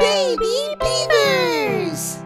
Baby Beavers!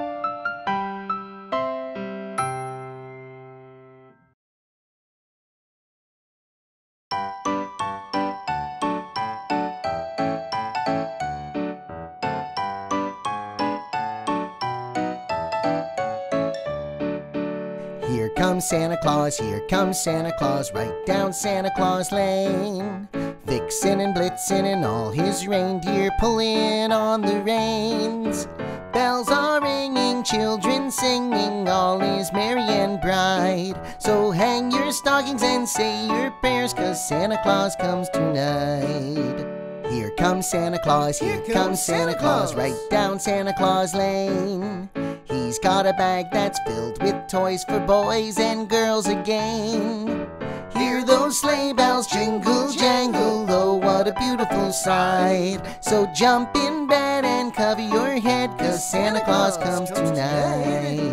Here comes Santa Claus, here comes Santa Claus, right down Santa Claus Lane. Vixen and Blitzen and all his reindeer pulling on the reins. Bells are ringing, children singing, all is merry and bright. So hang your stockings and say your prayers, 'cause Santa Claus comes tonight. Here comes Santa Claus, here comes Santa Claus, right down Santa Claus Lane. He's got a bag that's filled with toys for boys and girls again. Hear those sleigh bells jingle, jangle, oh, what a beautiful sight. So jump in bed and cover your head, 'cause Santa Claus comes tonight.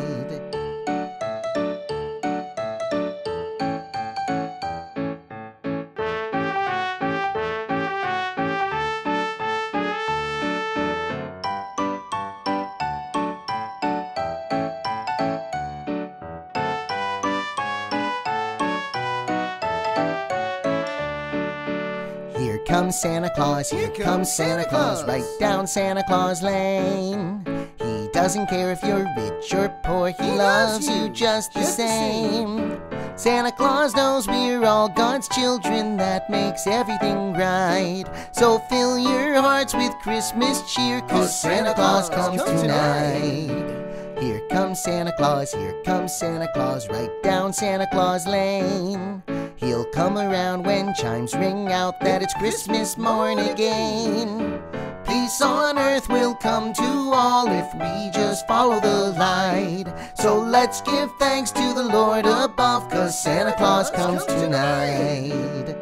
Here comes Santa Claus, here comes Santa Claus, right down Santa Claus Lane. He doesn't care if you're rich or poor, he loves you just the same. Santa Claus knows we're all God's children, that makes everything right. So fill your hearts with Christmas cheer, 'cause Santa Claus comes tonight. Here comes Santa Claus, here comes Santa Claus, right down Santa Claus Lane. He'll come around when chimes ring out that it's Christmas morn again. Peace on earth will come to all if we just follow the light. So let's give thanks to the Lord above, 'cause Santa Claus comes tonight.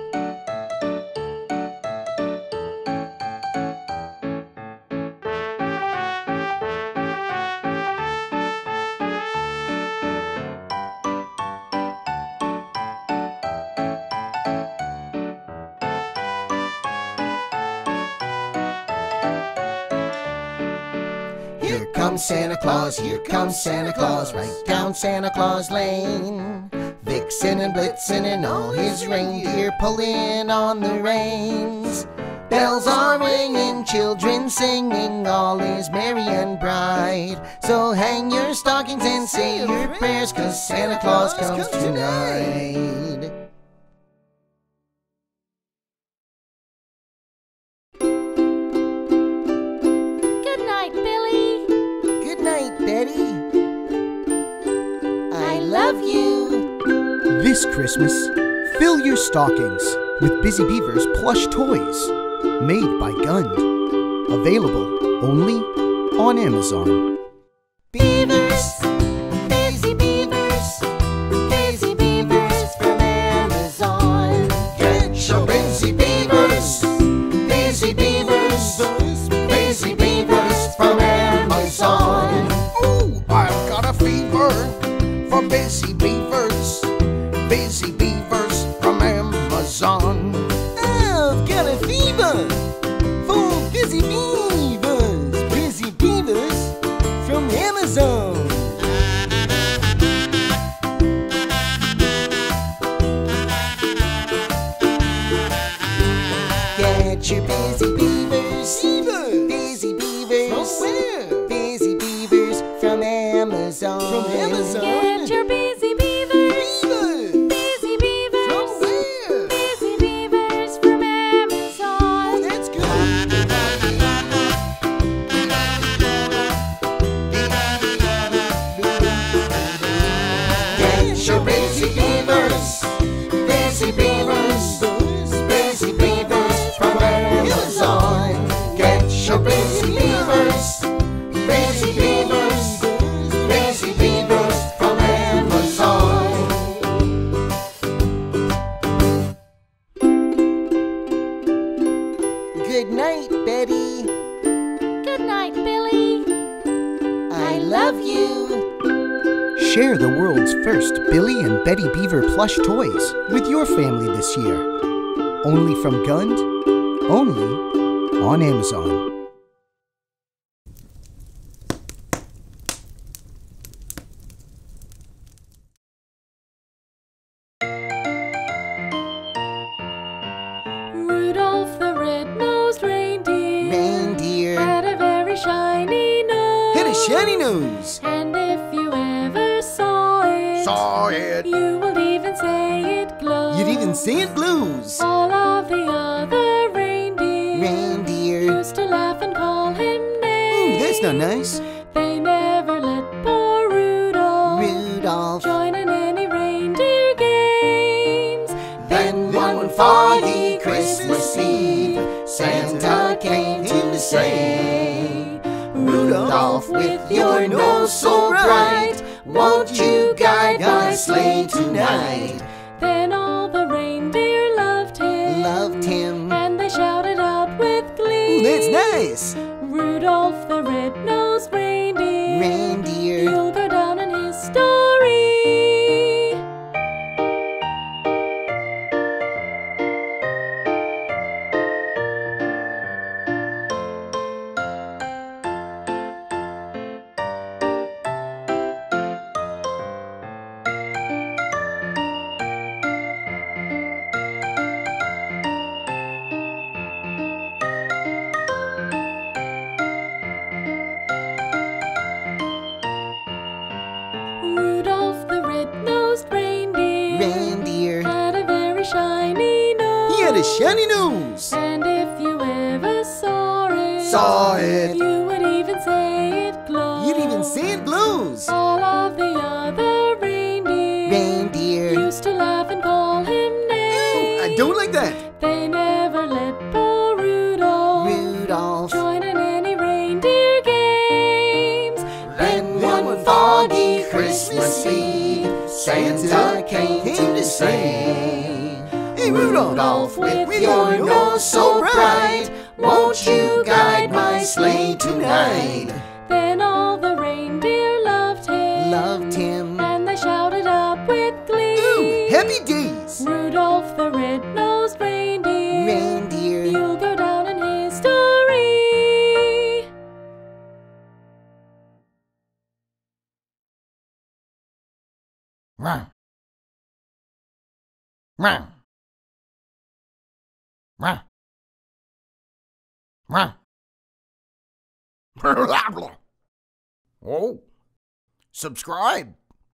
Here comes Santa Claus, here comes Santa Claus, right down Santa Claus Lane. Vixen and Blitzen and all his reindeer pulling on the reins. Bells are ringing, children singing, all is merry and bright. So hang your stockings and say your prayers, 'cause Santa Claus comes tonight. Betty, I love you. This Christmas, fill your stockings with Busy Beaver's plush toys, made by Gund. Available only on Amazon. Beavers, Busy Beavers, Busy Beavers from Amazon. Get your Busy Beavers, Busy Beavers, Busy Beavers from Amazon. I've got a fever for Busy Beavers, Busy Beavers from Amazon. I've got a fever for Busy Beavers, Busy Beavers from Amazon. Get your Busy Beavers, Busy Beavers. From where? Busy Beavers from Amazon. From Amazon? Get your Busy Beavers. Busy Beavers. From where? Busy Beavers from Amazon. That's good. Get your Busy Beavers, Busy Beavers, Busy Beavers from Amazon. Get your Busy Beavers, Busy Beavers, Busy Beavers from Amazon. Good night, Betty. Good night, Billy. I love you. Share the world's first Billy and Betty Beaver plush toys with your family this year. Only from Gund, only on Amazon. shiny nose. And if you ever saw it, you will even say it glows. You'd even say it glows. All of the other Reindeer. used to laugh and call him names. Ooh, that's not nice. They never let poor Rudolph. join in any reindeer games. Then one foggy Christmas Eve, Santa came to say, Rudolph, with your nose so bright, won't you guide my sleigh tonight? Then all the reindeer loved him, and they shouted out with glee. Ooh, that's nice. Rudolph the red-nosed Reindeer. You'll go down in history. Rudolph the red-nosed Reindeer. had a very shiny nose. He had a shiny nose. And if you ever saw it, You you would even say it glows. You'd even say it glows. All of the other Reindeer. used to laugh and call him names. I don't like that. They never let poor Rudolph join in any reindeer games. Then one foggy Christmas Eve, Santa came to say, Hey, Rudolph, with your nose so bright, won't you guide my sleigh tonight? Then all the reindeer Loved him. and they shouted up with glee. Ooh, happy days. Rudolph the red-nosed Reindeer. you'll go down in history. Run. Run. Run. Run. Oh. Subscribe.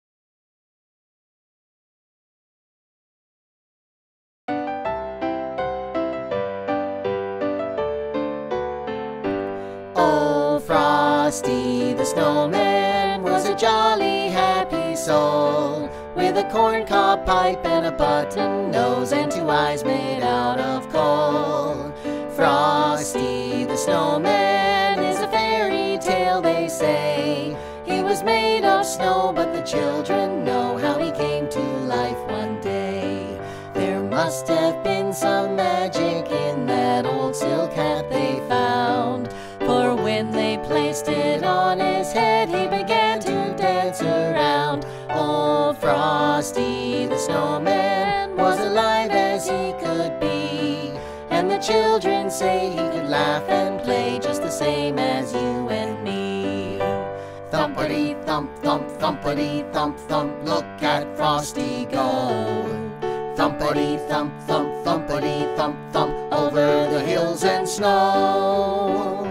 Oh, Frosty the Snowman was a jolly happy soul, with a corncob pipe and a button nose and two eyes made out of coal. Frosty the Snowman is a fairy tale, they say. He was made of snow, but the children know how he came to life one day. There must have been some magic in that old silk hat they found, for when they placed it on his head, he began to dance around. Oh, Frosty the Snowman was alive as he could be, and the children say he could laugh and play just the same as you and me. Thumpity thump thump, thumpity thump thump, look at Frosty go. Thumpity thump thump, thumpity thump thump, over the hills and snow.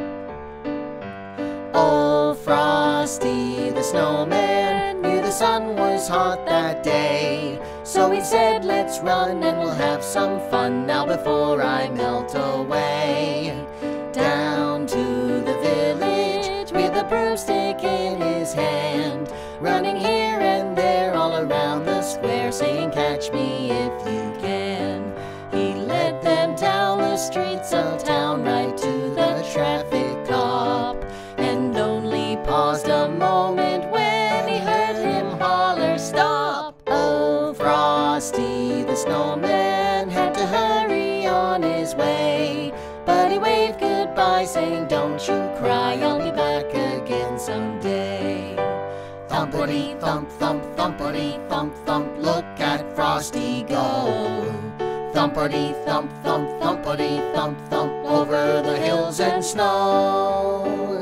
Oh, Frosty the Snowman knew the sun was hot that day, so he said, let's run and we'll have some fun now before I melt away. Down to the village with a broomstick in his hand, running here and there all around the square, saying, catch me if you can. He led them down the streets of town right to the traffic cop, and only paused a moment when he heard him holler, stop! Oh, Frosty the Snowman had to hurry on his way, but he waved goodbye, saying, don't you cry, I'll be back again someday. Thumpity thump thump, thumpity thump thump, look at Frosty go. Thumpity thump thump, thumpity thump thump, over the hills and snow.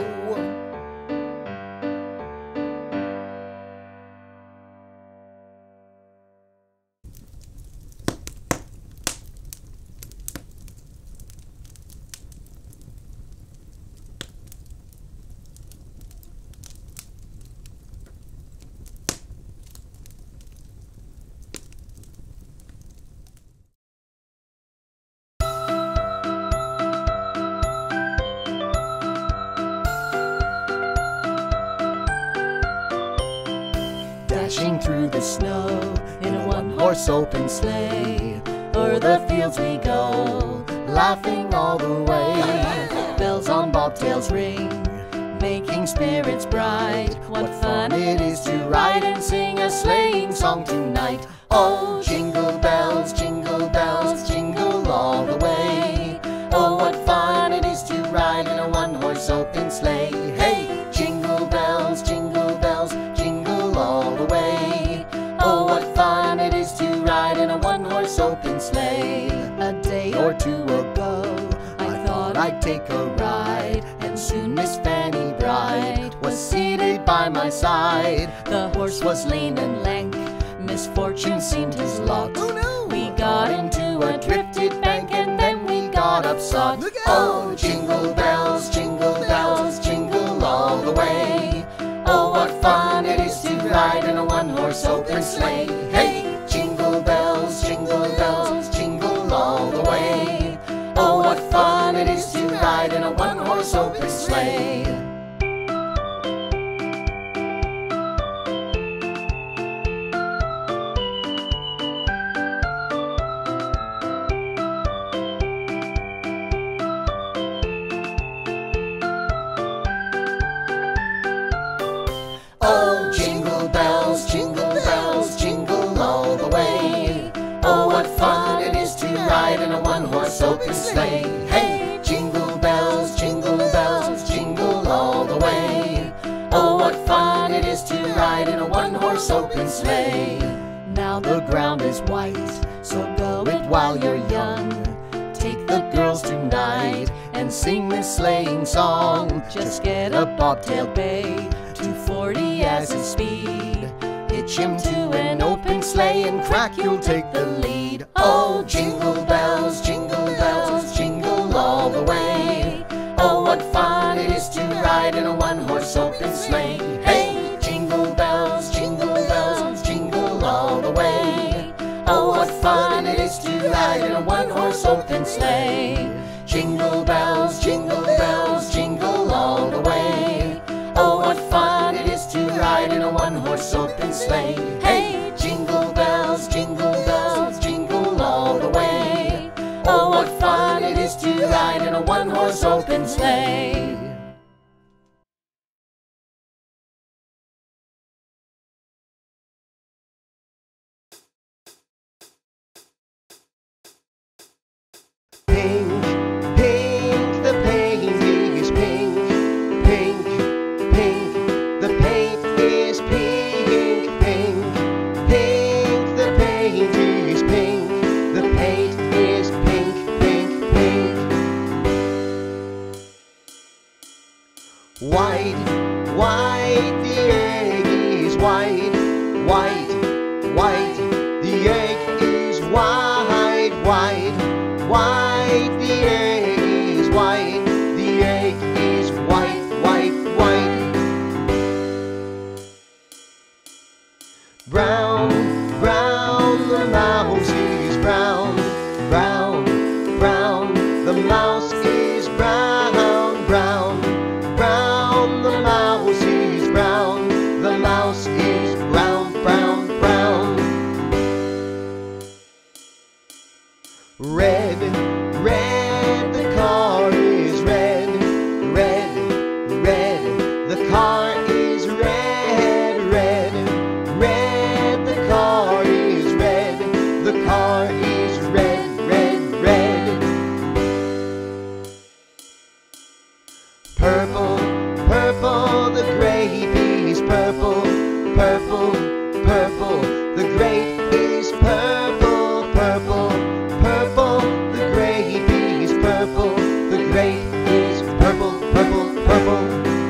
dashing through the snow in a one-horse open sleigh. O'er the fields we go, laughing all the way. Bells on bobtails ring, making spirits bright. What fun it is to ride and sing a sleighing song tonight. Oh, jingle bells, jingle all the way. Oh, what fun it is to ride in a one-horse open sleigh. Hey, jingle bells, jingle all the way. Oh, what fun it is to ride in a one-horse open sleigh. A day or two ago, I thought I'd take a ride, and soon Miss Fanny Bright was seated by my side. The horse was lean and lank, misfortune seemed his lot. Oh no! We got into a drifted bank, and then we got upsot. Look out! Oh, jingle bells, jingle all the way. Oh, what fun it is to ride in a one-horse open sleigh. Hey, jingle bells, jingle all the way. Oh, what fun it is to ride in a one-horse open sleigh. Oh, jingle bells, jingle all the way. Oh, what fun it is to ride in a one-horse open sleigh. Hey, jingle bells, jingle all the way. Oh, what fun it is to ride in a one-horse open sleigh. Now the ground is white, so go it while you're young. Take the girls tonight and sing this sleighing song. Just get a bobtailed bay, 240 as his speed. Hitch him to an open sleigh, and crack, you'll take the lead. Oh, jingle bells, jingle all the way. Oh, what fun it is to ride in a one-horse open sleigh. Hey, jingle bells, jingle all the way. Oh, what fun it is to ride in a one-horse open sleigh. Jingle bells, jingle all the way. Oh, what fun it is to ride in a one-horse open sleigh. Hey, jingle bells, jingle all the way. Oh, what fun it is to ride in a one-horse open sleigh. Pink, pink, the paint is pink. Pink, pink, the paint is pink. Pink, pink, the paint is pink. The paint is pink, pink, pink. White, white, the egg is white. White, white, the egg is white. White, white, the egg is white. The egg is white, white, white. Brown, brown, the mouse is brown. Brown, brown, the mouse is brown. Brown, brown, the mouse is brown. The mouse is brown, brown, brown. Red, red, the car is red. Red, red, the car is red. Red, red, the car is red. The car is red, red, red. Purple, purple, the grape is purple. Purple, purple, the grape is purple. Purple, purple, the grape is purple. The grape is purple, purple, purple.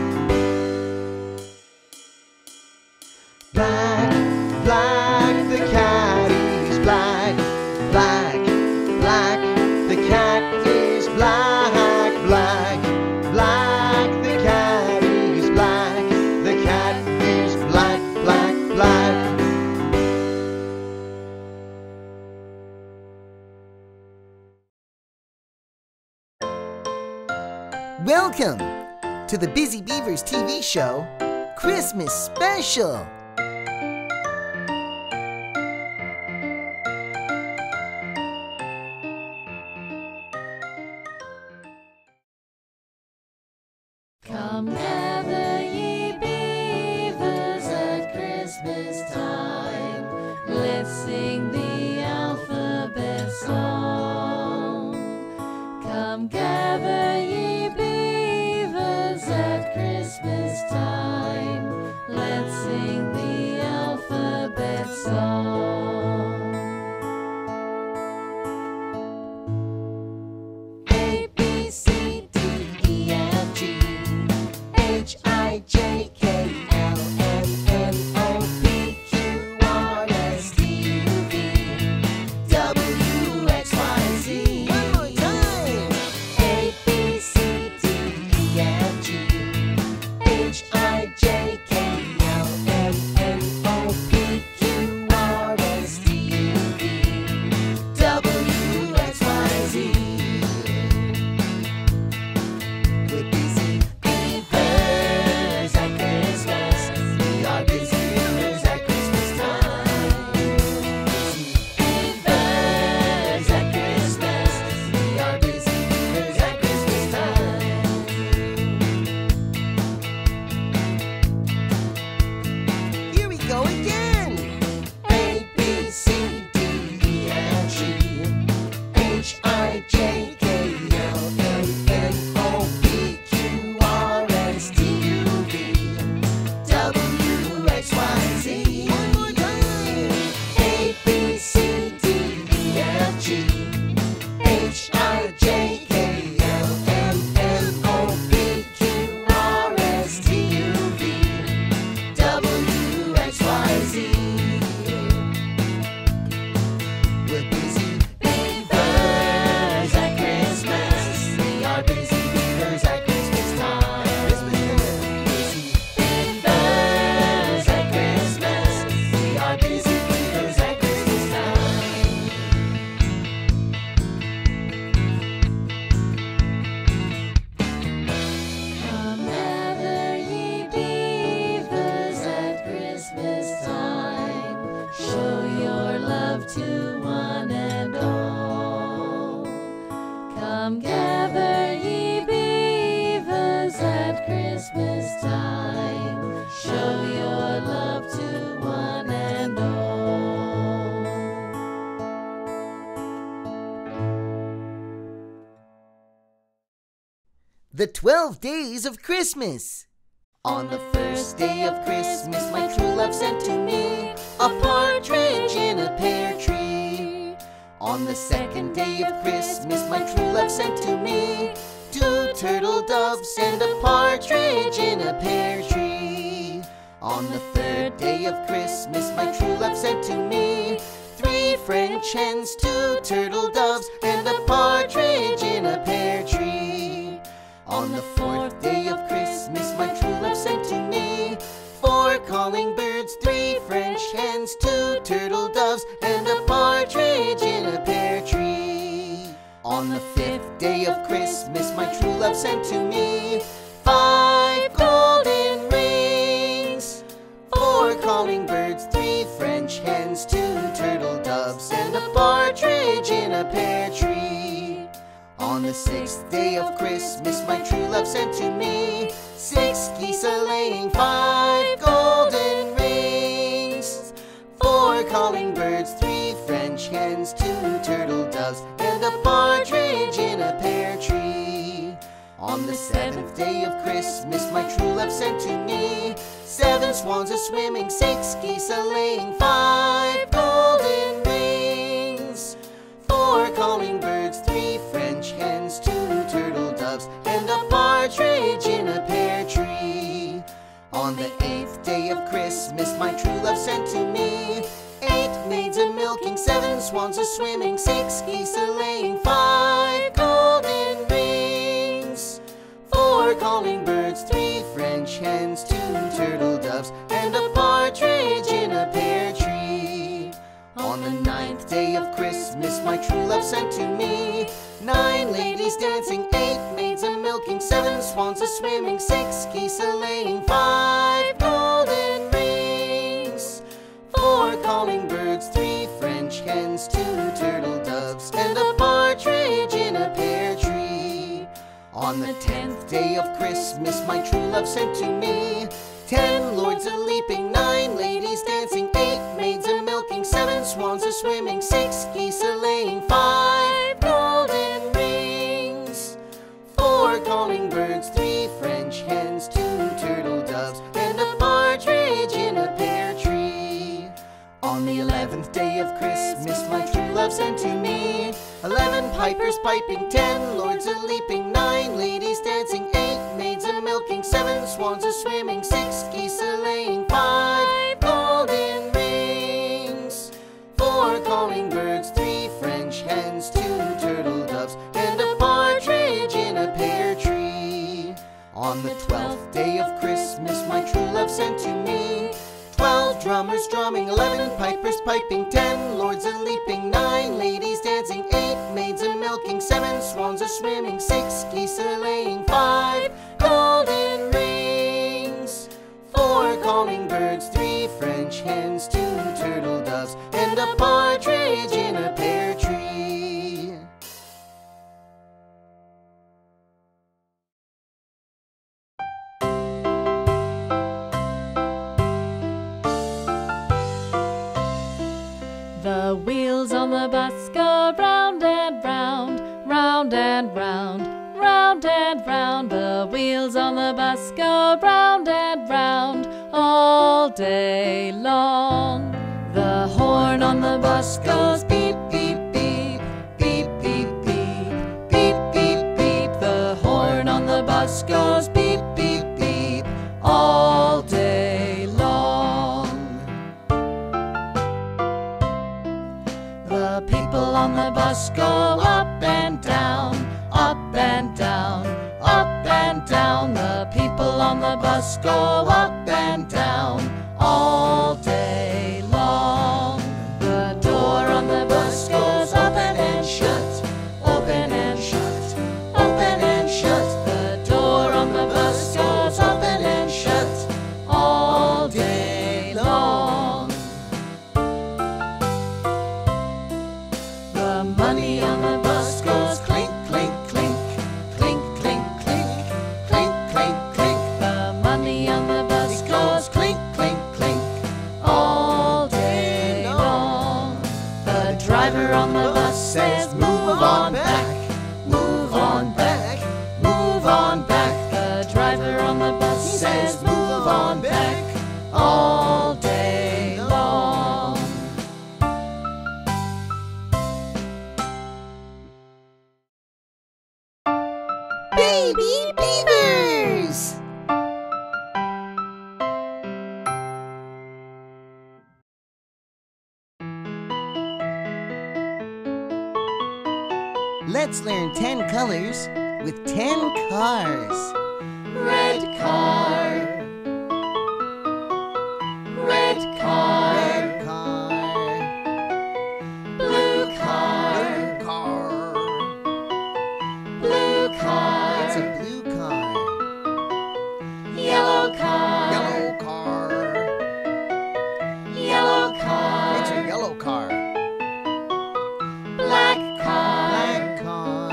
Black, black, the cat is black. Black, black, the cat is black. Black, black, the cat is black. The cat is black, black, black. Welcome to the Busy Beavers TV show, Christmas Special. Come gather ye beavers at Christmas time. Let's sing the alphabet song. Come gather ye beavers at Christmas time. Let's sing the alphabet song. A, B, C, D, E, F, G, H, I, J, K, L, M, N, O, P, Q, R, S, T, U, V, W, X, Y, Z. One more time. A, B, C, D, E, F, G, H, I, J, K, L, M, N, O, P, Q, R, S, T, U, V, W, X, Y, Z. We're busy beavers at Christmas. We are busy beavers at Christmas time. Busy beavers at Christmas. We are busy beavers at Christmas time. Here we go again. A, B, C, D, E, F, G, H, I, J, K, L, M, N, O, P, Q, R, S, T, U, V, W, X, Y, Z. One more time. A, B, C, D, E, F, G, H, I, J, K, L, M, N, O, P, Q, R, S, T, U, V, W, X, Y, Z. We're busy. Beavers at Christmas. We are busy beavers at Christmas time. Busy beavers at Christmas. We are busy beavers at Christmas time. Come gather ye beavers at Christmas time. Show your love to one and all. Come gather ye beavers at Christmas time. Show your love to one and all. The 12 Days of Christmas. On the first day of Christmas, my true love sent to me a partridge in a pear tree. On the second day of Christmas, my true love sent to me 2 turtle doves and a partridge in a pear tree. On the third day of Christmas, my true love sent to me 3 French hens, 2 turtle doves, and a partridge in a pear tree. On the fourth day of Christmas, my true love sent to me 4 calling birds, 3 French hens, 2 turtle doves, and a partridge in a pear tree. On the fifth day of Christmas, my true love sent to me 5 golden rings, 4 calling birds, 3 French hens, 2 turtle doves, and a partridge in a pear tree. On the sixth day of Christmas, my true love sent to me 6 geese a-laying, 5 golden rings, 4 calling birds, 3 French hens, 2 turtle doves, and a partridge in a pear tree. On the seventh day of Christmas, my true love sent to me 7 swans a-swimming, 6 geese a-laying, 5 golden rings, 4 calling birds, 3 French hens, 2 turtle doves, and a partridge in a pear tree. On the eighth day of Christmas, my true love sent to me 8 maids a-milking, 7 swans a-swimming, 6 geese a-laying, 5 golden rings, 4 calling birds, 3 French hens, 2 turtle doves, and a partridge in a pear tree. On the ninth day of Christmas, my true love sent to me 9 ladies dancing, 8 maids a-milking, 7 swans a-swimming, 6 geese a-laying, 5 golden rings, 4 calling birds, 3 French hens, 2 turtle doves, and a partridge in a pear tree. On On the 10th day of Christmas, my true love sent to me 10 lords a-leaping, 9 ladies dancing, 8 maids a-milking, 7 swans a-swimming, 6 geese a-laying, 5 golden rings, 4 calling birds, 3 French hens, 2 turtle doves, and a partridge in a pear tree. On the 11th day of Christmas, my true love sent to me 11 pipers piping, 10 lords a-leaping, 9 ladies dancing, 8 maids a-milking, 7 swans a-swimming, 6 geese a-laying, 5 golden rings, 4 calling birds, 3 French hens, 2 turtle doves, and a partridge in a pear tree. On the 12th day of Christmas, my true love sent to me 12 drummers drumming, 11 pipers piping, 10 lords a-leaping, 9 ladies dancing, 8 maids a-milking, 7 swans a-swimming, 6 geese a-laying, 5 golden rings, 4 calling birds, 3 French hens, 2 turtle doves, and a partridge in a pear tree. The wheels on the bus go round and round, round and round, round and round. The wheels on the bus go round and round all day long. The horn on the bus goes beep, beep, beep, beep, beep, beep, beep, beep, beep. The horn on the bus goes beep, beep, beep all day long. The people on the bus go up and down, up and down, up and down. The people on the bus go up and down all day long. The door on the bus goes open and shut, open and shut, open and shut. The door on the bus goes open and shut all day long. The money on the bus goes clink, clink, clink, clink, clink, clink, clink, clink, clink. The money on the bus goes clink, clink, clink all day long. The driver on the bus says, move on back, move on back, move on back. The driver on the bus says, move on back all day long. Baby Beavers! Let's learn 10 colors with 10 cars. Red car, red car, Red car, blue car, blue car. blue car, It's a blue car. yellow car, Yellow car. yellow car, It's a yellow car. black car, Black car.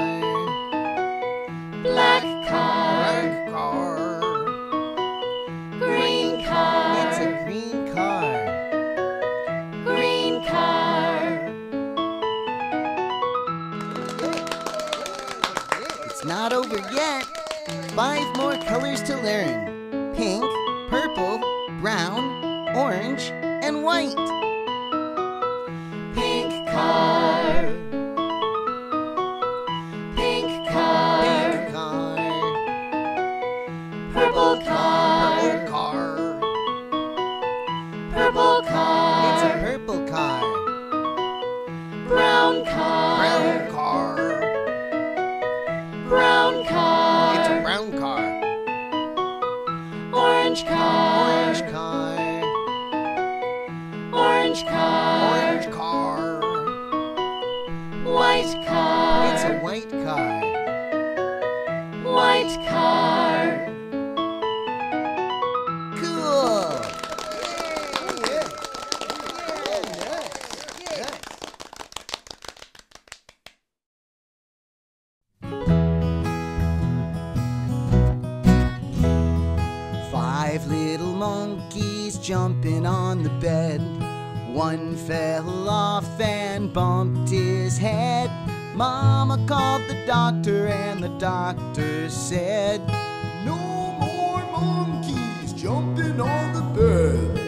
black car, Black car. green car, It's a green car. green car, It's not over yet. 5 more colors to learn. Pink, purple, brown, orange, and white. pink car, pink car, Pink car. purple car, Purple car. purple It's a car, purple car. brown car, Brown car. brown car, It's a brown car. orange car, Orange car. orange car, Orange car. white car, It's a white car. white car. Cool. monkeys jumping on the bed. One fell off and bumped his head. Mama called the doctor and the doctor said, "No more monkeys jumping on the bed."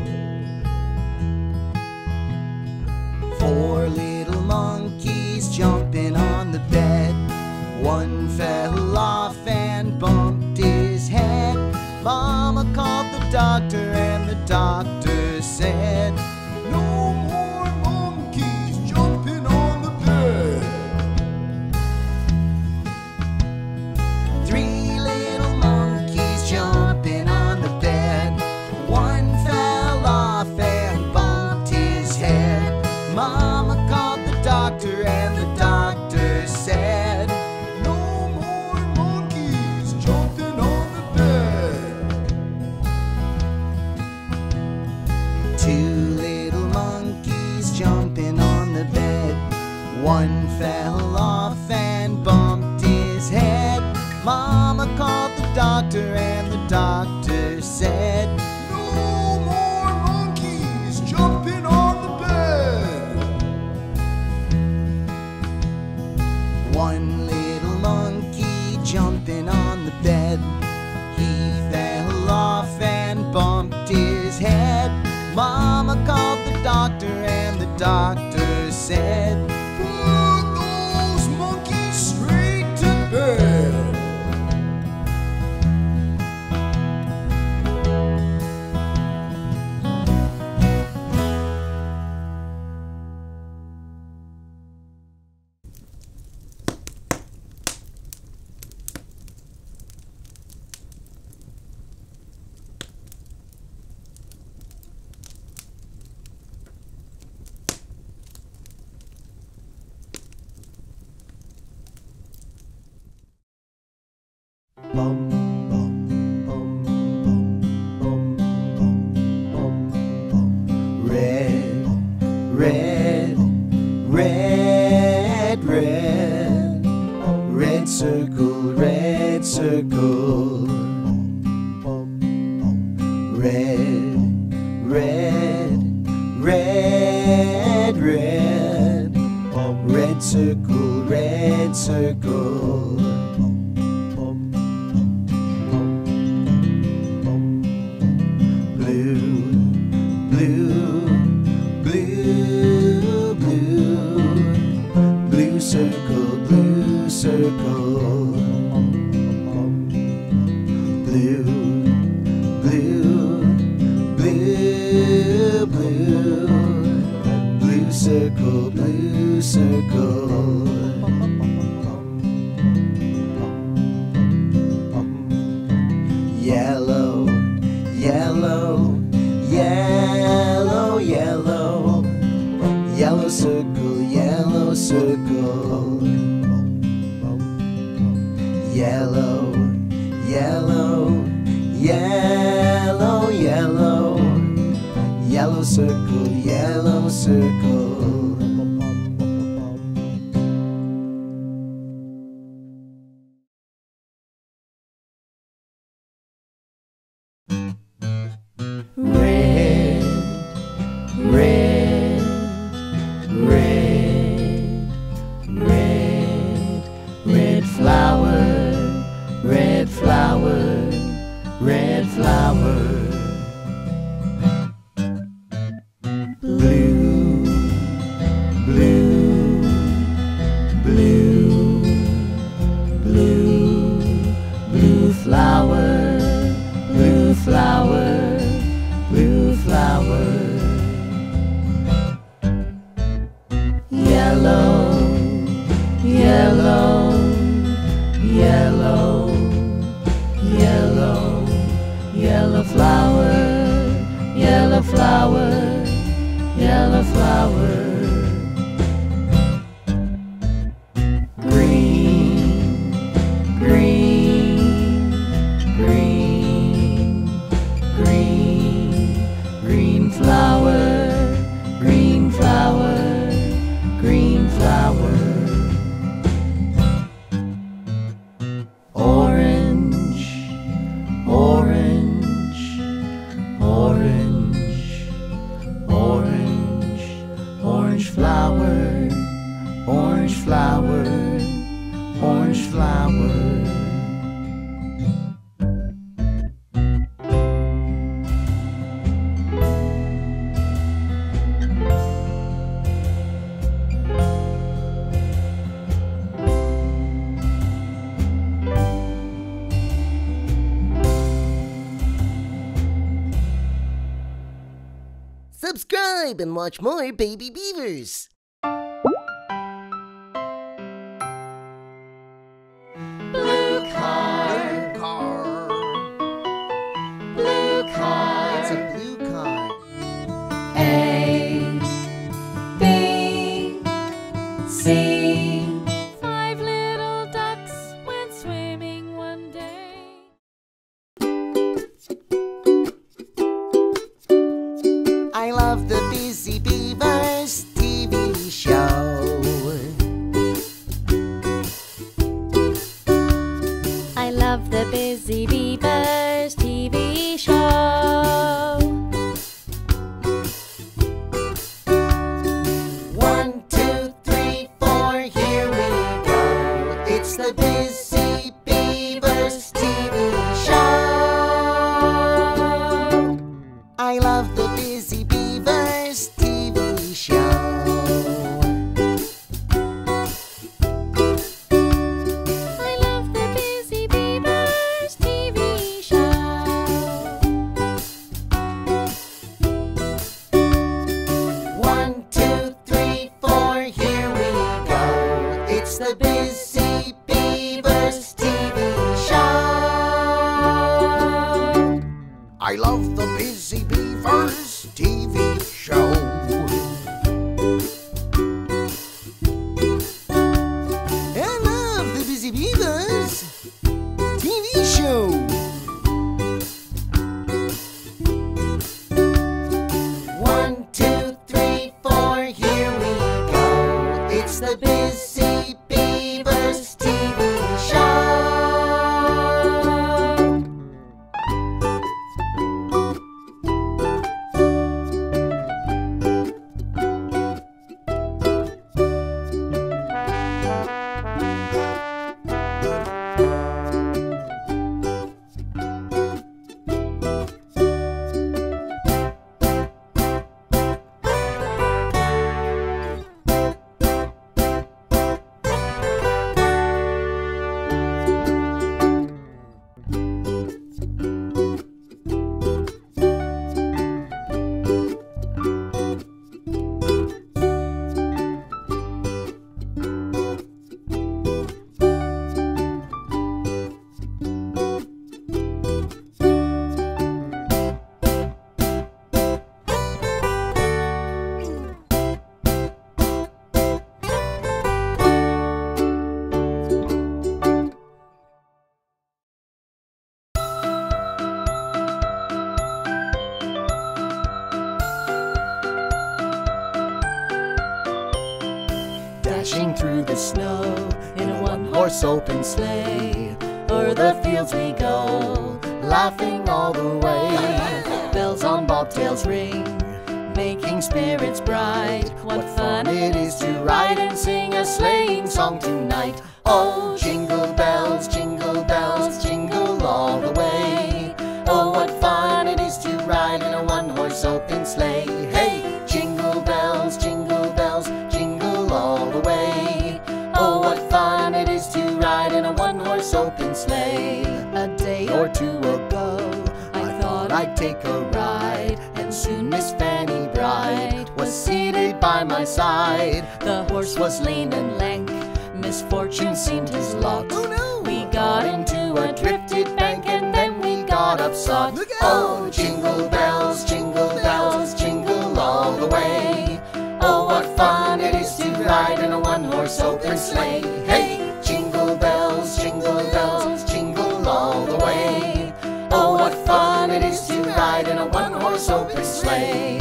4 little monkeys jumping on the bed. One fell off and bumped his head. Mama called the doctor and the doctor said, "No more monkeys jumping on the bed." 3 little monkeys jumping on the bed. One fell off and bumped his head. Mama called the doctor and the doctor said, "No more monkeys jumping on the bed." 2 little monkeys jumping on the bed. One fell off and bumped his head. Mama called the doctor and the doctor said, "No more monkeys jumping on the bed." 1 little monkey jumping on the bed. He fell off and bumped his head. Mama called the doctor and the doctor said, "Put those monkeys straight to bed." Bum, bum, bum, bum, bum, bum, bum, bum. Red, red, red, red. Red circle, red circle. Red, red, red, red. Red circle, red circle. Circle, blue, blue, blue, blue, blue circle, blue circle. Yellow, yellow, yellow, yellow, yellow circle, yellow circle. Yellow, yellow, yellow, yellow, yellow circle, yellow circle. Red, red, red, red, red flower. Red flower, red flower. Blue, blue, blue, blue, blue flower, blue flower, blue flower. Yellow, yellow, yellow, yellow, yellow flower, yellow flower, yellow flower. Green, green, green, green, green flower, green flower, green flower. Orange, orange, subscribe and watch more Baby Beavers. Blue car. Blue car. It's a blue car. A, B, C. 5 little ducks went swimming one day. I love the Busy Beavers TV show. I love the Busy Beavers TV show. 1, 2, 3, 4, here we go. It's the Busy Beavers TV show. I love the Busy Beavers TV show. I love the Busy Beavers TV show. 1, 2, 3, 4, here we go. It's the Busy Beavers TV show. I love the Busy Beavers TV show. I love the Busy Beavers TV show. 1, 2, 3, 4, here we go. It's the Busy Beavers TV show. Dashing through the snow in a one-horse open sleigh. O'er the fields we go, laughing all the way. Bells on bobtails ring, making spirits bright. What fun it is to ride and sing a sleighing song tonight. Oh, jingle bells, jingle all the way. Oh, what fun it is to ride in a one-horse open sleigh. Hey, jingle bells, jingle all the way. Oh, what fun it is to ride in a one-horse open sleigh. A day or two ago, I thought I'd take a ride, and soon Miss Fanny Bright was seated by my side. The horse was lean and lank, misfortune seemed his lot. Oh no! We got into a drifted bank, and then we got upsot. Oh, jingle bells, jingle all the way. Oh, what fun it is to ride in a one-horse open sleigh. Hey, jingle bells, jingle all the way. Oh, what fun it is to ride in a one-horse open sleigh.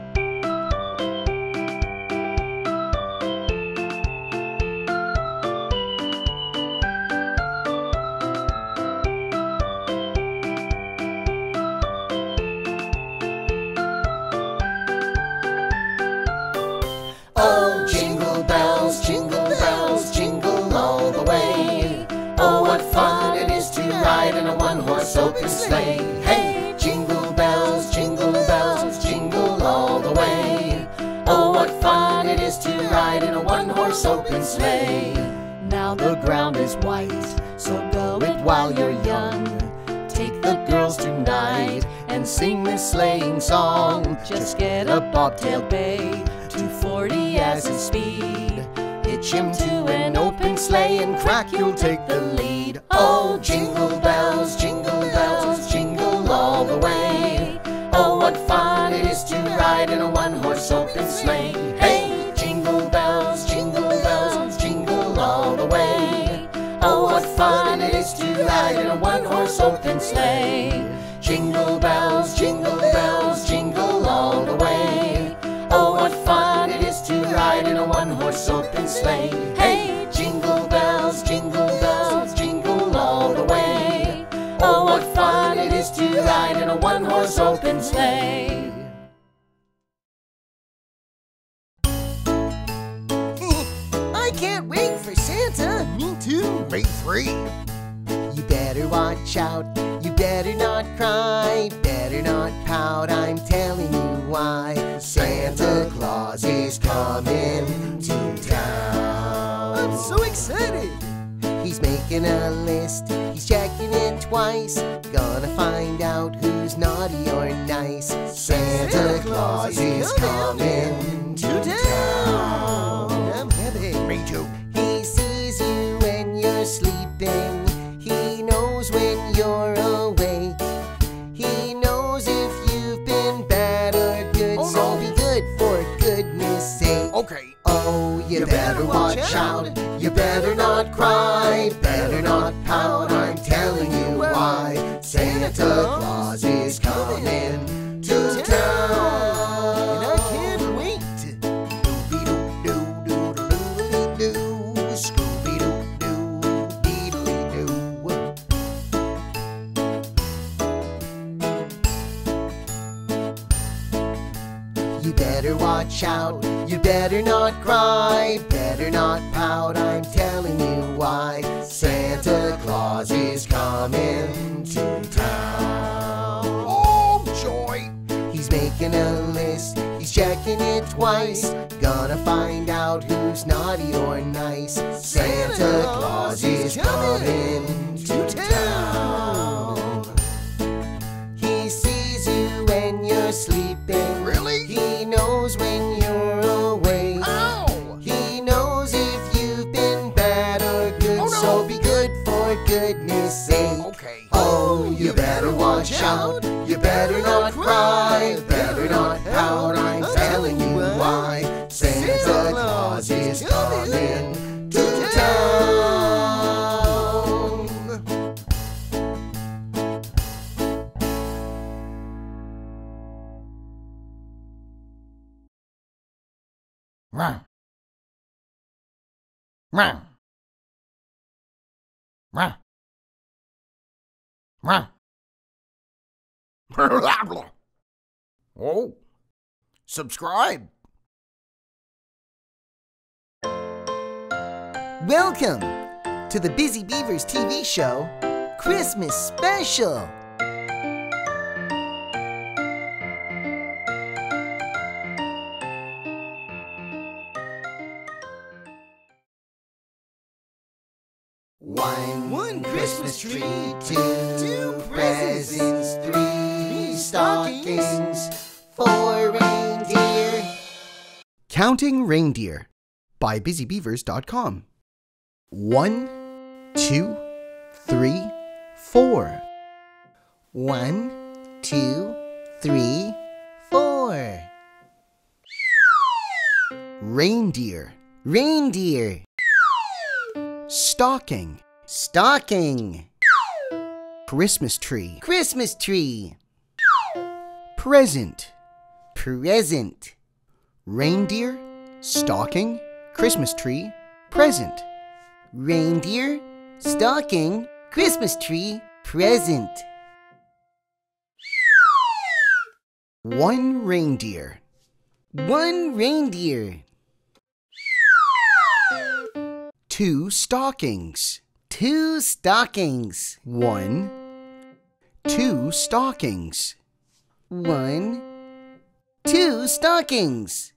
Oh, jingle bells, jingle all the way. Oh, what fun it is to ride in a one-horse open sleigh. Hey, jingle bells, jingle all the way. Oh, what fun it is to ride in a one-horse open sleigh. Now the ground is white, so go it while you're young. Take the girls tonight and sing this sleighing song. Just get a bobtail bay, 240 as his speed. Hitch him to an open sleigh and crack, you'll take the lead. Oh, jingle bells, jingle all the way. Oh, what fun it is to ride in a one-horse open sleigh. Hey, jingle bells, jingle all the way. Oh, what fun it is to ride in a one-horse open sleigh. Jingle bells, jingle all the way. Oh, what fun it is to ride in a one-horse open sleigh. Hey, jingle bells, jingle all the way. Oh, what fun it is to ride in a one-horse open sleigh. I can't wait for Santa. Me too. Me 3. You better watch out, you better not cry, better not pout, I'm telling you why. Santa Claus is coming to town. I'm so excited. He's making a list, he's checking it twice, gonna find out who's naughty or nice. Santa Claus is coming to town. I'm happy. Me too. He sees you when you're sleeping, he knows when you're awake, he knows if you've been bad or good, so be good for goodness sake. Okay. Oh, you better watch out, you better not cry, better not pout, I'm telling you why. Santa Claus is coming to town. And I can't wait. Scooby-Doo, Scooby-Doo, Deedly-Doo. You better watch out, you better not cry, better not pout, I'm telling you why. Santa Claus is coming to town. Oh, joy. He's making a list, he's checking it twice, gonna find out who's naughty or nice. Santa Claus is coming to town. He sees you when you're sleeping. Really? He knows when you're awake. Ow! He knows if you've been bad or good, Oh, no. so be good for goodness sake. Okay. Oh, you better watch out, you better not cry, better not pout, I'm telling you why. Santa Claus is coming to town. Rah. Rah. Rah. Rah. Oh, subscribe. Welcome to the Busy Beavers TV show, Christmas Special. One Christmas tree, two presents, 3 stockings, 4 reindeer. Counting Reindeer by BusyBeavers.com. 1, 2, 3, 4. 1, 2, 3, 4. Reindeer, reindeer. Stocking, stocking. Christmas tree, Christmas tree. Present, present. Reindeer, stocking, Christmas tree, present. Reindeer, stocking, Christmas tree, present. 1 reindeer, 1 reindeer. 2 stockings, 2 stockings. 1, 2 stockings. 1, 2 stockings.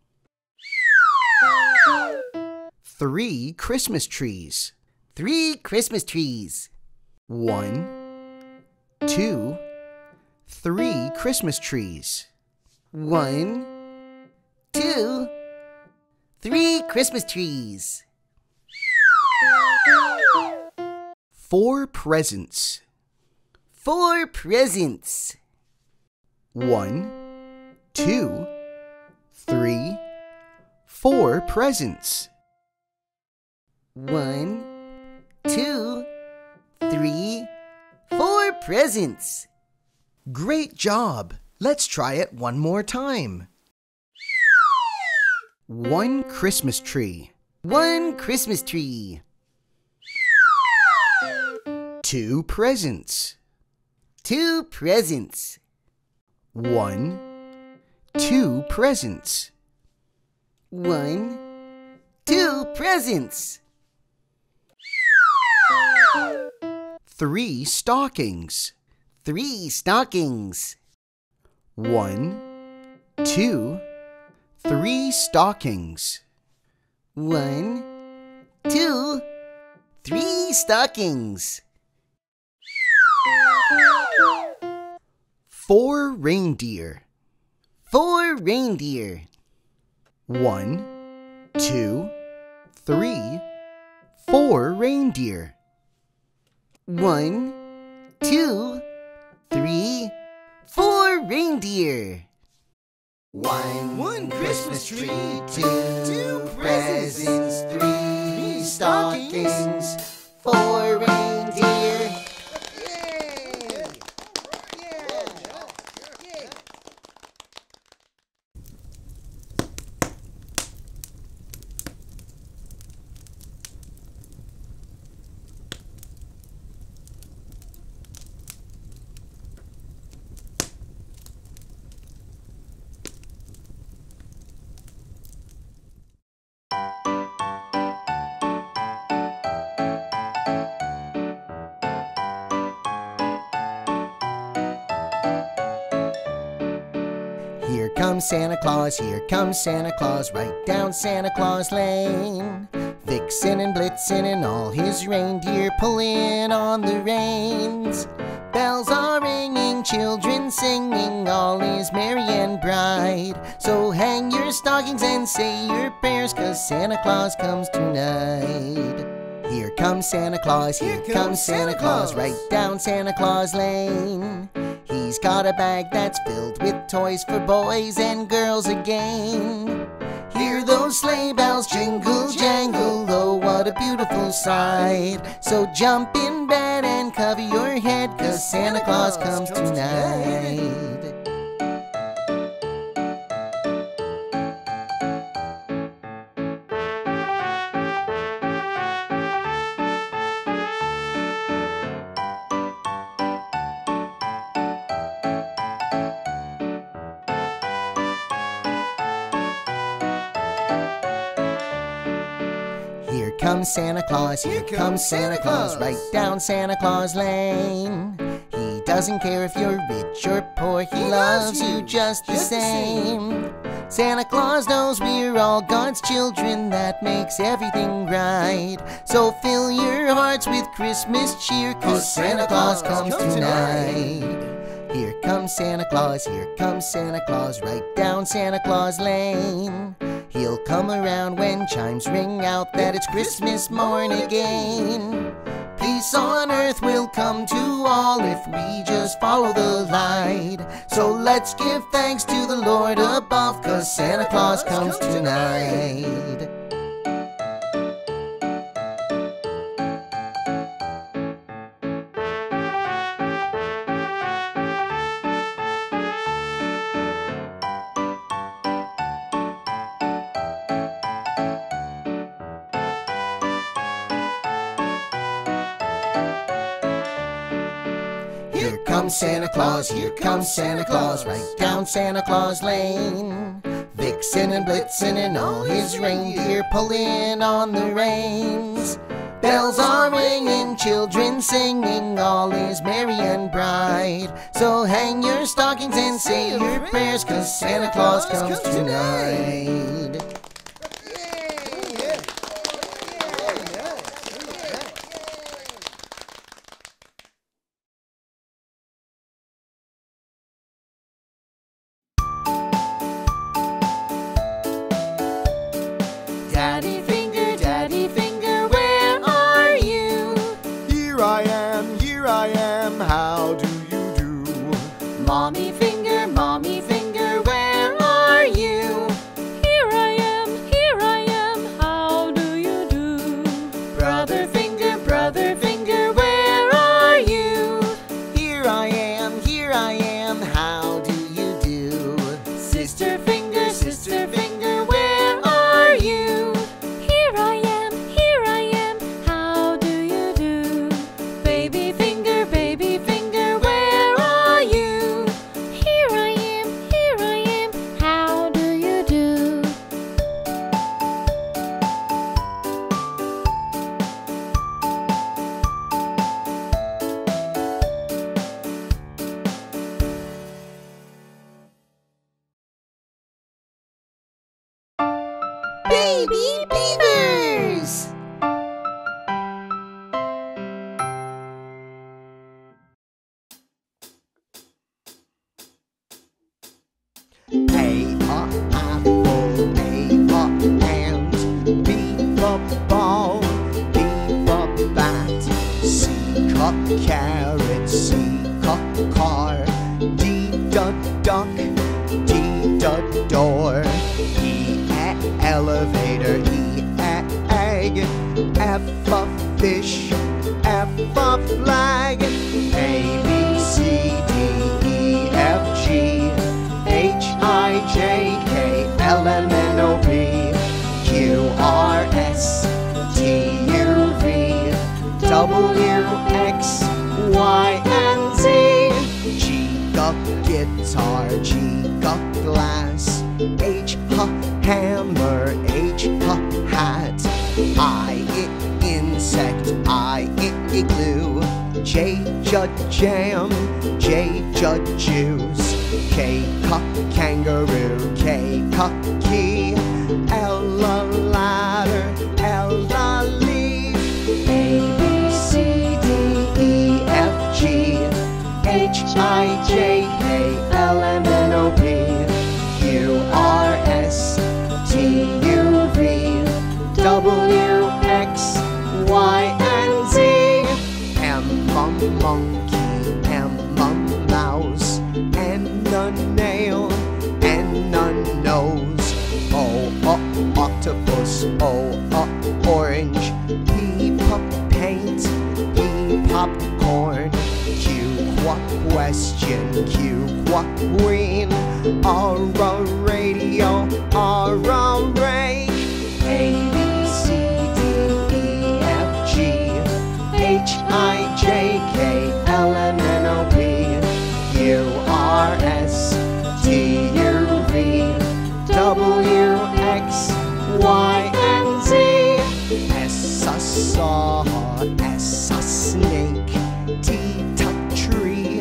3 Christmas trees, 3 Christmas trees. 1, 2, 3 Christmas trees. 1, 2, 3 Christmas trees. 4 presents. 4 presents. 1, 2, 3, 4 presents. 1, 2, 3, 4 presents. Great job! Let's try it one more time. 1 Christmas tree. 1 Christmas tree. 2 presents. 2 presents. 1, 2 presents. 1, 2 presents. 3 stockings. 3 stockings. 1, 2, 3 stockings. 1, 2, 3 stockings. 4 reindeer. 4 reindeer. 1, 2, 3, 4 reindeer. 1, 2, 3, 4 reindeer. One Christmas tree, 2 presents, 3 stockings, 4 reindeer. Here comes Santa Claus, here comes Santa Claus, right down Santa Claus Lane. Vixen and Blitzen and all his reindeer pulling on the reins. Bells are ringing, children singing, all is merry and bright. So hang your stockings and say your prayers, 'cause Santa Claus comes tonight. Here comes Santa Claus, here comes Santa Claus, right down Santa Claus Lane. He's got a bag that's filled with toys for boys and girls again. Hear those sleigh bells jingle jangle, oh what a beautiful sight. So jump in bed and cover your head, 'cause Santa Claus comes tonight. Here comes Santa Claus, here comes Santa Claus, right down Santa Claus Lane. He doesn't care if you're rich or poor, he loves you just the same. Santa Claus knows we're all God's children, that makes everything right. So fill your hearts with Christmas cheer, 'cause Santa Claus comes tonight. Here comes Santa Claus, here comes Santa Claus, right down Santa Claus Lane. He'll come around when chimes ring out that it's Christmas morn again. Peace on earth will come to all if we just follow the light. So let's give thanks to the Lord above, 'cause Santa Claus comes tonight. Here comes Santa Claus, here comes Santa Claus, right down Santa Claus Lane. Vixen and Blitzen and all his reindeer pulling on the reins. Bells are ringing, children singing, all is merry and bright. So hang your stockings and say your prayers, 'cause Santa Claus comes tonight. am, how do you do? Mommy finger, where are you? Here I am, how do you do? Brother finger, where are you? Here I am, how do you do? Sister finger, where are you? Here I am, how do you do? Baby finger, where are you? Here I am, how do you do? Baby beavers! A apple, A ant, B ball, B bat, C carrot, C car, D duck, D door, E elevator, E egg, F fish, F flag, A B C D E F G, H I J K L M N O P Q R S T U V W X Y and Z. G guitar, G glass, H hammer, H hat, I insect, I glue, J jam, J juice, K kangaroo, K key, L ladder, L leaf, A B C D E F G H I J K L M N O P Q R S T U V W X Y and Z. M monkey, M mouse, N nail, N nose, O octopus, O orange, P paint, P popcorn, Q question, Q queen, R radio, R rake, A B C D E F G H I J K L M N O P Q R S T U V W X Y and Z. S saw, S snake, T tree,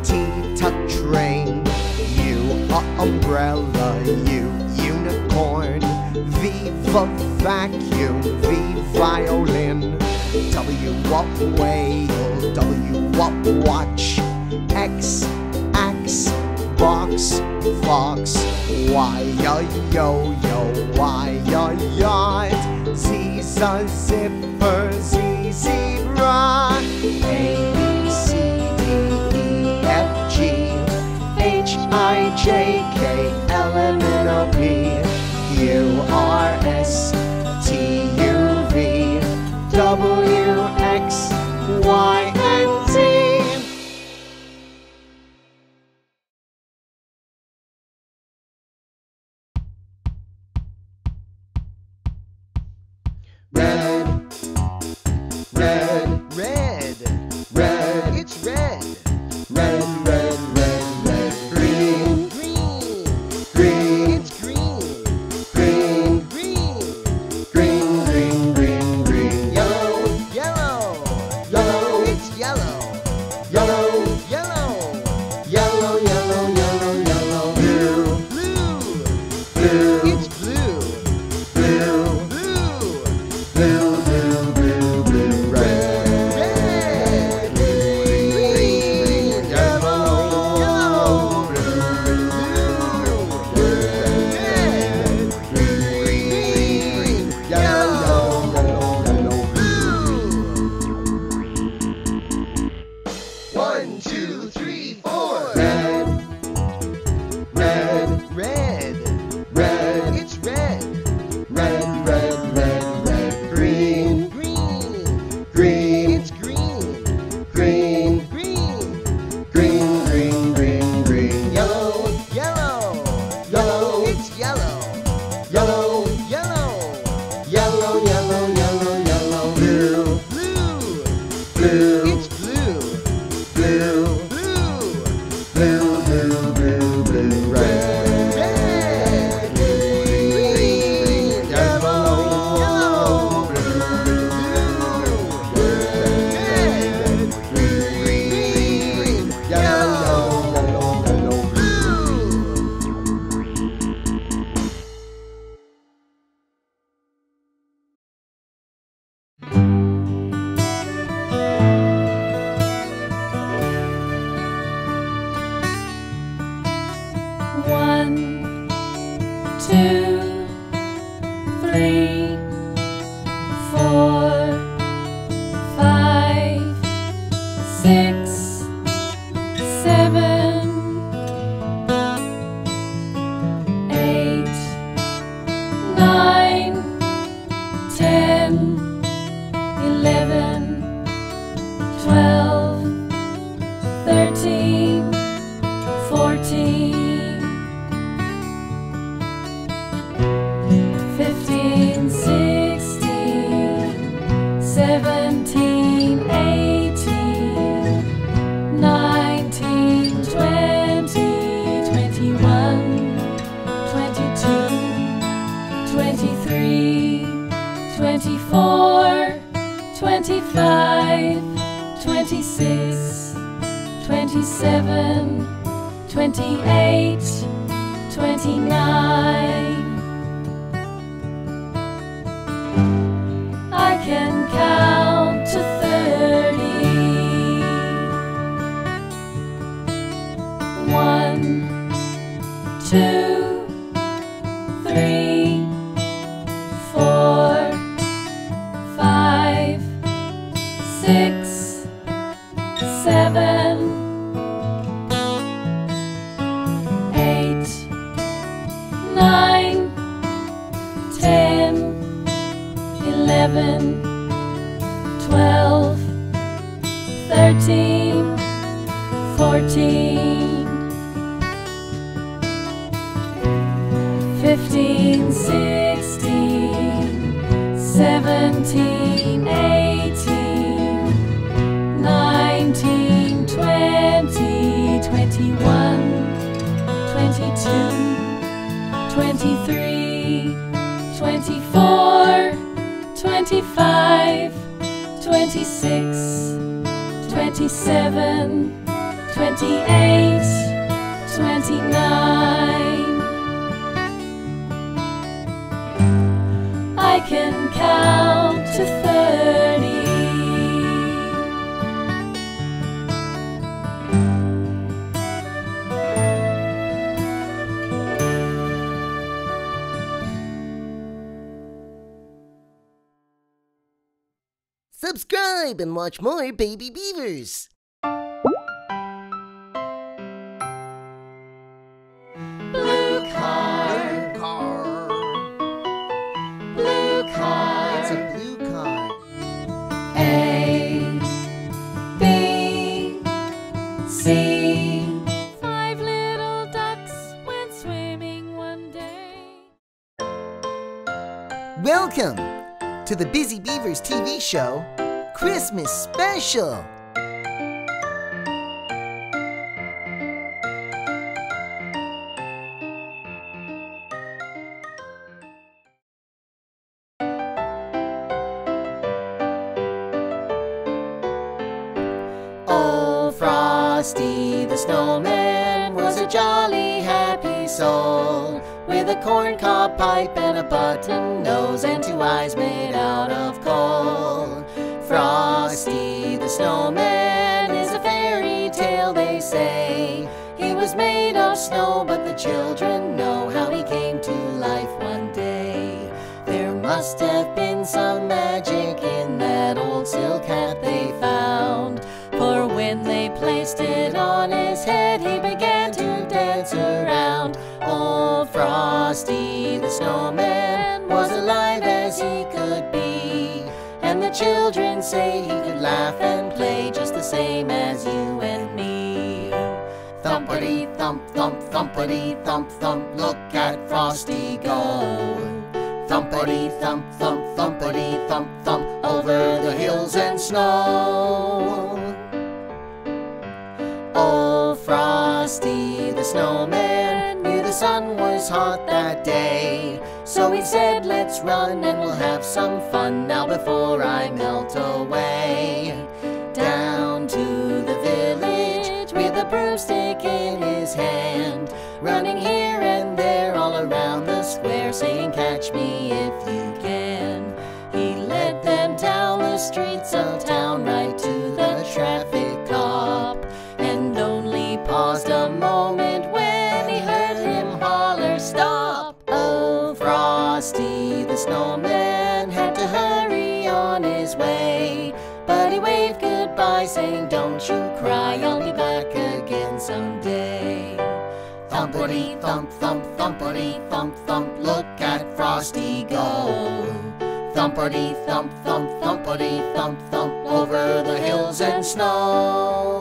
T train, U umbrella, U unicorn, V vacuum, V violin, W whale, W watch, X axe, box, fox, Y yo, Y yacht, Z zipper, Z zebra, A B C D E F G H I J K L M N O P Q R S T U V W X Y and Z. Red, red, red, red, it's red. Red, red, red, red, green, green, 1, 2, 3, 4. Red, red, red, red. It's red. Red, red, red, red. Green, green, green. It's green. Green, green, green, green, green, green. Yellow, yellow, yellow. It's yellow. Yellow, yellow, yellow, yellow, yellow, yellow. Blue, blue, blue. It's blue. Blue, blue, blue, blue, blue, blue. Red, red, green, yellow, blue, red, green, yellow, yellow, yellow, blue. 1, 2, 3, 4, 5, 6, 7, 8, 9, 10, 11, 12, 13, 14, 15, 16, 17, 18, 19, 20, 21, 22, 23, 24, 25, 26, 27, 28, 29. I can count to 30. 1, 2, 3, 4, 5, 6, 7, 8, 9, 10, 11, 12, 13, 14, 15, 16, 17, 18, 19, 20, 21, 22, 23, 24, 25, 26, 27, 28, 29. I can count to 30. Subscribe and watch more Baby Beavers. Blue car, blue car. It's a blue car. A, B, C. 5 little ducks went swimming one day. Welcome to the Busy Beavers TV show, Christmas Special. Oh, Frosty the Snowman was a jolly happy soul, with a corncob pipe and a button nose and 2 eyes made out of coal. Frosty the Snowman is a fairy tale, they say. He was made of snow, but the children know how he came to life one day. There must have been some magic in that old silk hat they found, for when they played placed it on his head, he began to dance around. Old Frosty the Snowman was alive as he could be, and the children say he could laugh and play just the same as you and me. Thumpity thump thump, thumpity thump thump, look at Frosty go. Thumpity thump thump, thumpity thump thump, over the hills and snow. Old Frosty the Snowman knew the sun was hot that day, so he said, let's run and we'll have some fun now before I melt away. Down to the village with a broomstick in his hand, running here and there all around the square, saying, catch me if you can. He led them down the streets of town right to the traffic cop, and only paused a moment when he heard him holler, stop. Oh, Frosty the Snowman had to hurry on his way, but he waved goodbye, saying, don't you cry, I'll be back again someday. Thumpity thump thump, thumpity thump thump, look at Frosty go. Thumpity thump thump, thumpity thump thump, over the hills and snow.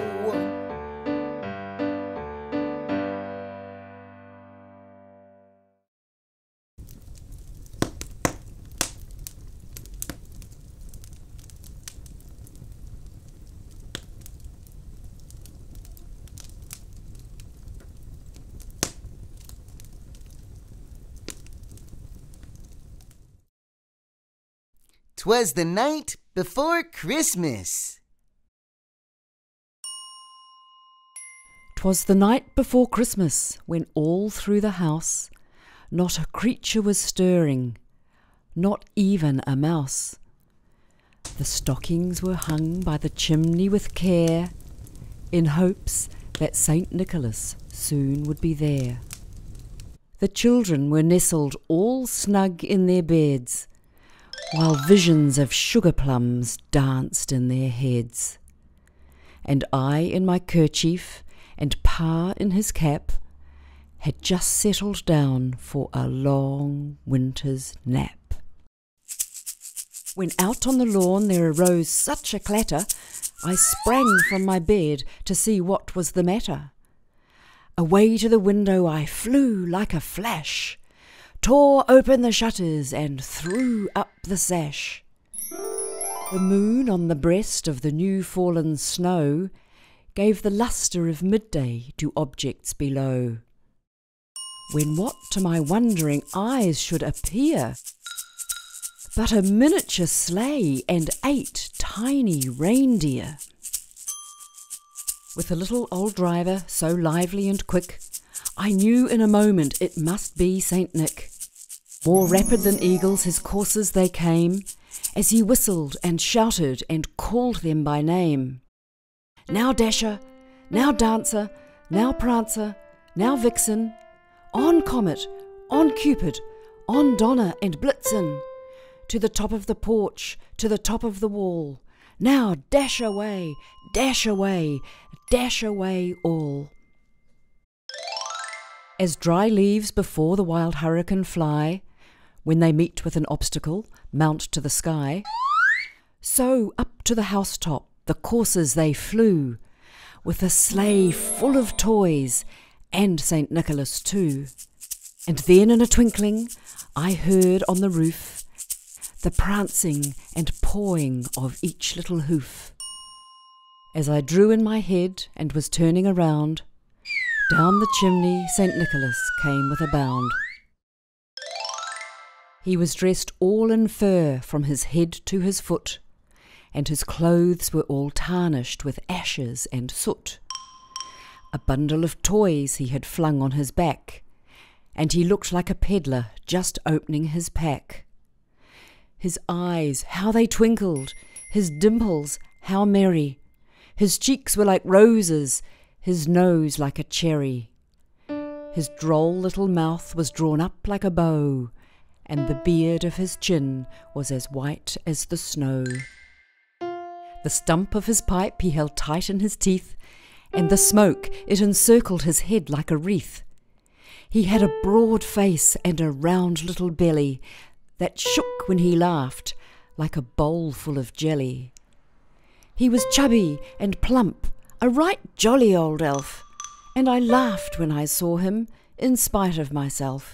'Twas the night before Christmas. 'Twas the night before Christmas, when all through the house not a creature was stirring, not even a mouse. The stockings were hung by the chimney with care, in hopes that St. Nicholas soon would be there. The children were nestled all snug in their beds, while visions of sugar plums danced in their heads. And I in my kerchief, and Pa in his cap, had just settled down for a long winter's nap. When out on the lawn there arose such a clatter, I sprang from my bed to see what was the matter. Away to the window I flew like a flash, tore open the shutters and threw up the sash. The moon on the breast of the new-fallen snow gave the lustre of midday to objects below, when what to my wondering eyes should appear but a miniature sleigh and 8 tiny reindeer. With a little old driver so lively and quick, I knew in a moment it must be St. Nick. More rapid than eagles his coursers they came, as he whistled and shouted and called them by name. Now Dasher, now Dancer, now Prancer, now Vixen, on Comet, on Cupid, on Donner and Blitzen, to the top of the porch, to the top of the wall. Now dash away, dash away, dash away all. As dry leaves before the wild hurricane fly, when they meet with an obstacle, mount to the sky, so up to the housetop the coursers they flew, with a sleigh full of toys, and St. Nicholas too. And then in a twinkling I heard on the roof the prancing and pawing of each little hoof. As I drew in my head and was turning around, down the chimney St. Nicholas came with a bound. He was dressed all in fur from his head to his foot, and his clothes were all tarnished with ashes and soot. A bundle of toys he had flung on his back, and he looked like a peddler just opening his pack. His eyes, how they twinkled, his dimples, how merry. His cheeks were like roses, his nose like a cherry. His droll little mouth was drawn up like a bow, and the beard of his chin was as white as the snow. The stump of his pipe he held tight in his teeth, and the smoke, it encircled his head like a wreath. He had a broad face and a round little belly that shook when he laughed like a bowl full of jelly. He was chubby and plump, a right jolly old elf, and I laughed when I saw him, in spite of myself.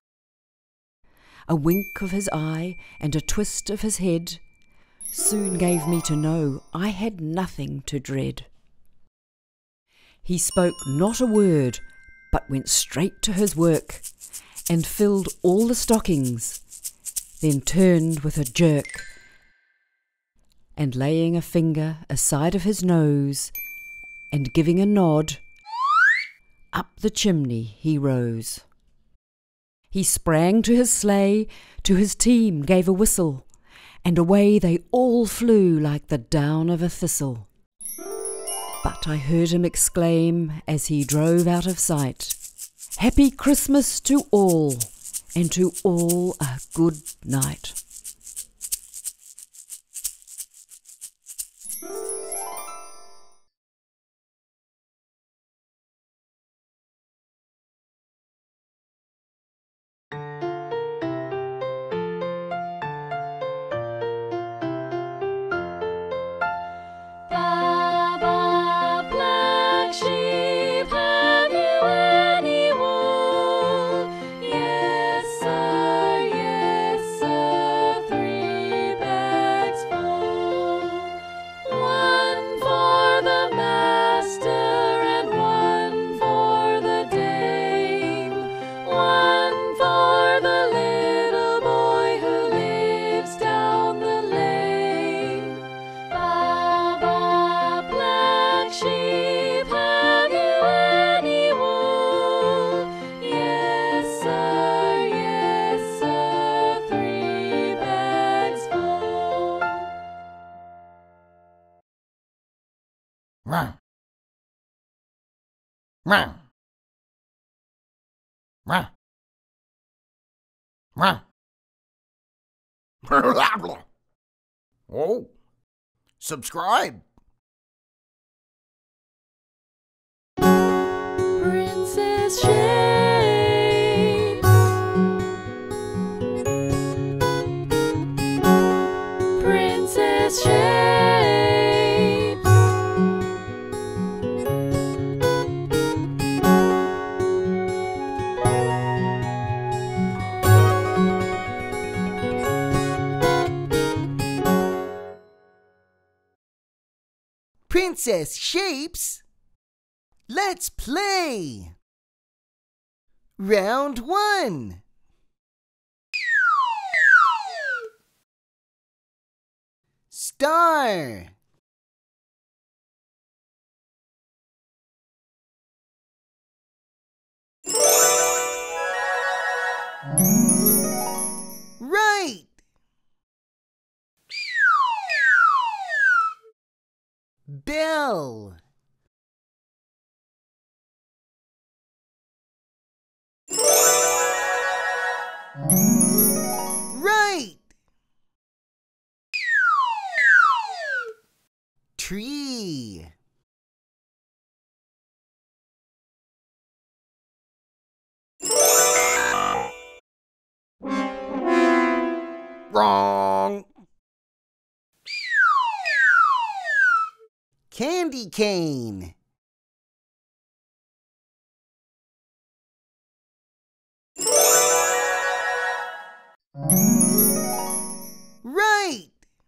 A wink of his eye and a twist of his head soon gave me to know I had nothing to dread. He spoke not a word, but went straight to his work, and filled all the stockings, then turned with a jerk, and laying a finger aside of his nose, and giving a nod, up the chimney he rose. He sprang to his sleigh, to his team gave a whistle, and away they all flew like the down of a thistle. But I heard him exclaim as he drove out of sight, "Happy Christmas to all, and to all a good night." Baba, black sheep, have you any wool? Yes, sir, 3 bags full. 1 for the master and 1 for the dame. 1 for the little boy who lives down the lane. Baba, black sheep, have you any wool? Yes, sir, 3 bags full. Rah. Rah. Rah. Rah. Oh, subscribe. Princess Shapes. Princess Shapes. Princess Shapes. Let's play. Round 1. Star. Right. Bell. Right. Tree. Wrong. Candy cane. Right.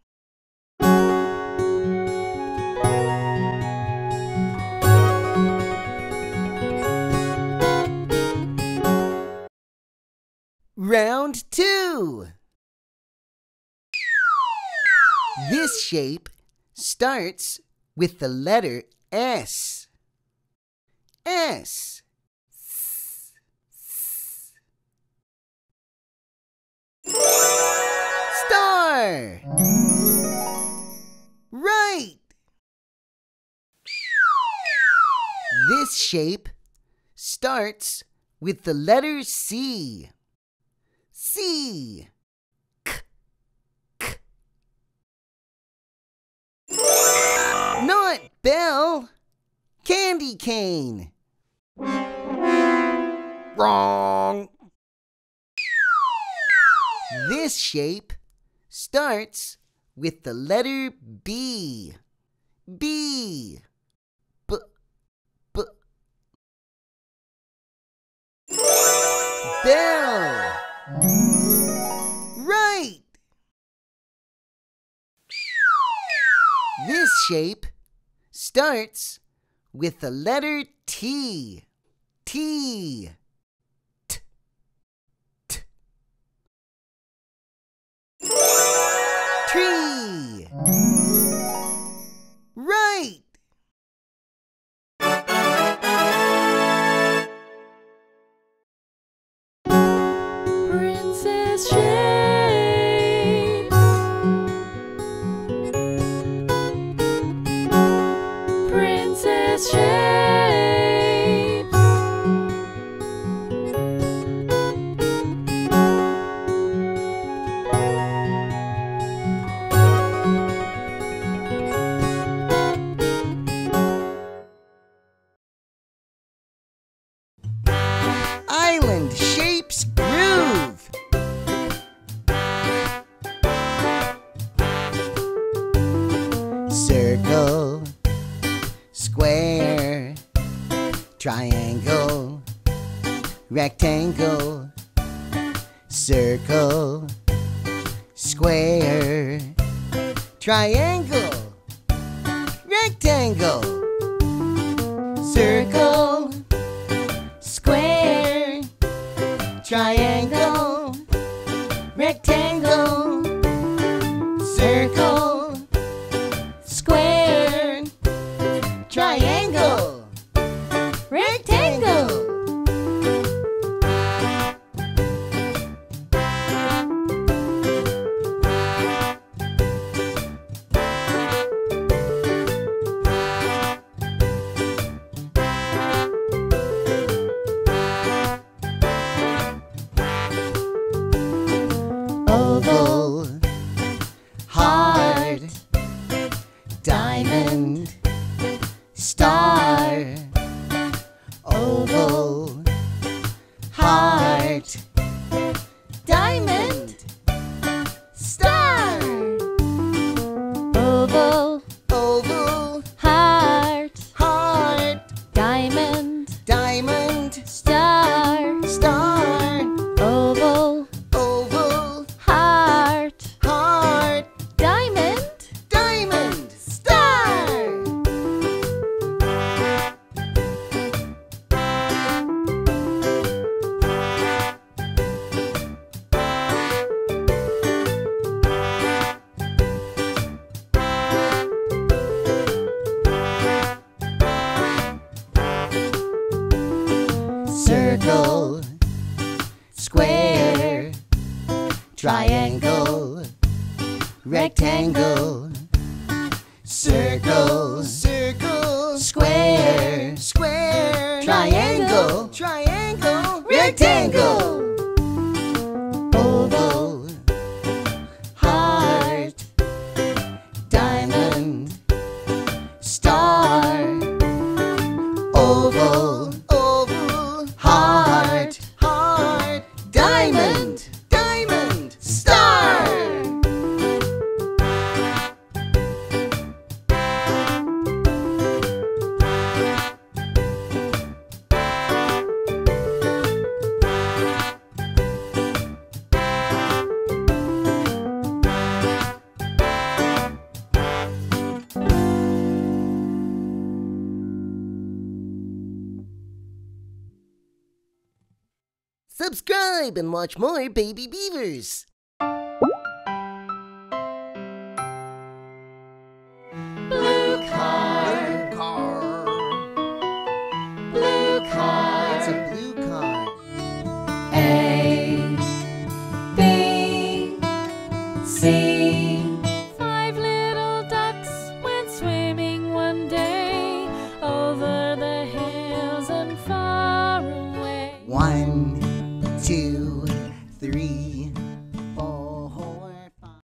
Round 2. This shape starts with the letter S. S. Star. Right. This shape starts with the letter C. C. K. K. Not bell. Candy cane. Wrong. This shape starts with the letter B. B. B. B. Bell. Right. This shape starts with the letter T. T. T. T. Tree. Right. Princess shape. Princess shape. Island shapes groove. Circle, square, triangle, rectangle, circle, square, triangle, rectangle, circle, square, triangle, rectangle, circle, square, triangle, rectangle. Oval, heart, diamond, star. Oval, heart, diamond, star. Oval, Oval, heart, heart, diamond, diamond, star. star. Oval, Oval, heart, heart, diamond. diamond, star. Circle, square, triangle, rectangle, circle, circle, square, square, triangle, triangle, rectangle, oval, heart, diamond, star, oval, oval, heart, heart, diamond, diamond, star. Subscribe and watch more Baby Beavers. Blue car, blue car. It's a blue car. A, B, C. 5 little ducks went swimming one day over the hills and far away. 1, 2, 3,